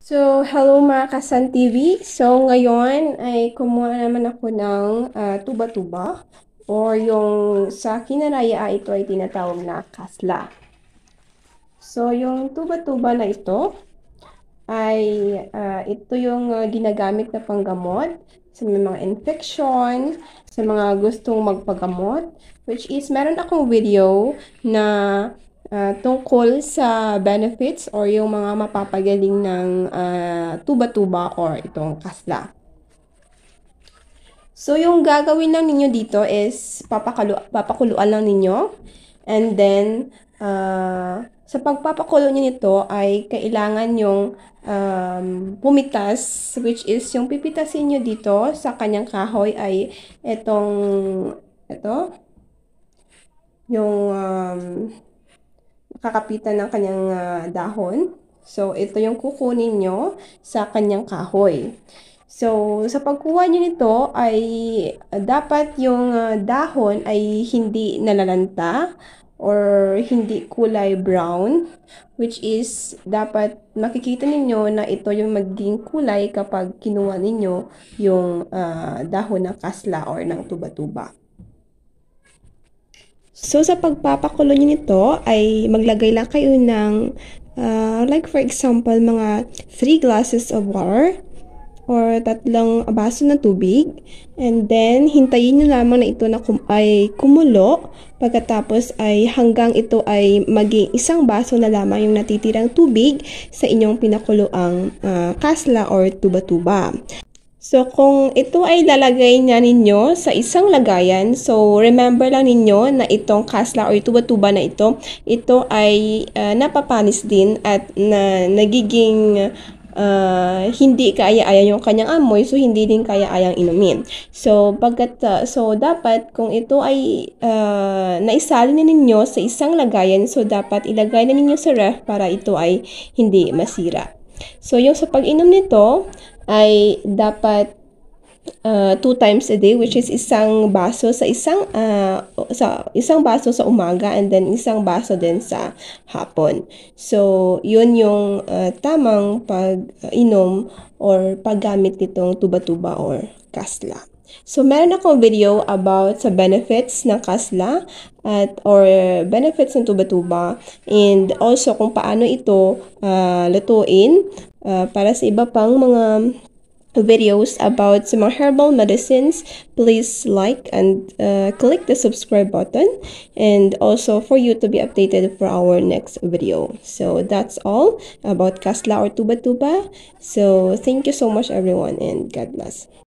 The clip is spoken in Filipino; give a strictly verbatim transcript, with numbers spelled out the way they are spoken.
So, hello mga Kasan T V. So, ngayon ay kumuha naman ako ng uh, tuba-tuba or yung sa kinaraya ito ay tinatawag na kasla. So, yung tuba-tuba na ito ay uh, ito yung uh, ginagamit na panggamot sa mga infection, sa mga gustong magpagamot, which is meron akong video na Uh, tungkol sa benefits or yung mga mapapagaling ng uh, tuba-tuba or itong kasla. So, yung gagawin lang ninyo dito is papakulu papakuluan lang ninyo. And then, uh, sa pagpapakulo nyo nito ay kailangan yung um, pumitas, which is yung pipitasin nyo dito sa kanyang kahoy ay itong, ito, yung um, kakapitan ng kanyang uh, dahon. So, ito yung kukunin nyo sa kanyang kahoy. So, sa pagkuha nyo nito ay uh, dapat yung uh, dahon ay hindi nalalanta or hindi kulay brown, which is dapat makikita ninyo na ito yung magiging kulay kapag kinuha ninyo yung uh, dahon ng kasla or ng tuba-tuba. So, sa pagpapakulo nyo nito, ay maglagay lang kayo ng, uh, like for example, mga three glasses of water or tatlong baso ng tubig. And then, hintayin nyo lamang na ito na kum ay kumulo. Pagkatapos ay hanggang ito ay maging isang baso na lamang yung natitirang tubig sa inyong pinakuloang uh, kasla or tuba-tuba. So, kung ito ay lalagay niya ninyo sa isang lagayan, so remember lang ninyo na itong kasla or tuba-tuba na ito, ito ay uh, napapanis din at na nagiging uh, hindi kaya-aya yung kanyang amoy, so hindi din kaya-ayang inumin. So, pagkat, uh, so dapat kung ito ay uh, naisalin na ninyo sa isang lagayan, so dapat ilagay na ninyo sa ref para ito ay hindi masira. So, yung sa pag-inom nito, ay dapat uh, two times a day, which is isang baso sa isang uh, sa isang baso sa umaga and then isang baso din sa hapon. So, yun yung uh, tamang pag-inom or paggamit nitong tuba-tuba or kasla. So, meron akong video about sa benefits ng kasla at or benefits ng tuba-tuba and also kung paano ito uh, lutuin uh, para sa iba pang mga videos about some herbal medicines. Please like and uh, click the subscribe button and also for you to be updated for our next video. So that's all about kasla or tuba-tuba. So thank you so much everyone and God bless.